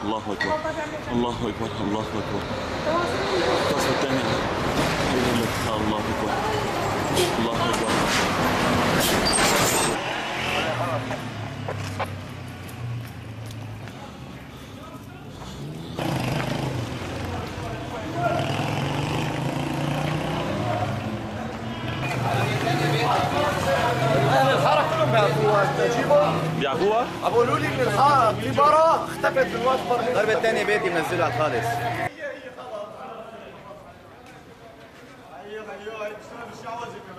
الله اكبر الله اكبر الله اكبر. الطاسه الثانيه الله اكبر الله اكبر. الحاره كلهم بيعرفوها تجيبها بيعرفوها؟ قالوا لي ان الحاره في برا اختفت في الوقت. الضربه الثانيه بيتي منزلها على الخالص. ايوه ايوه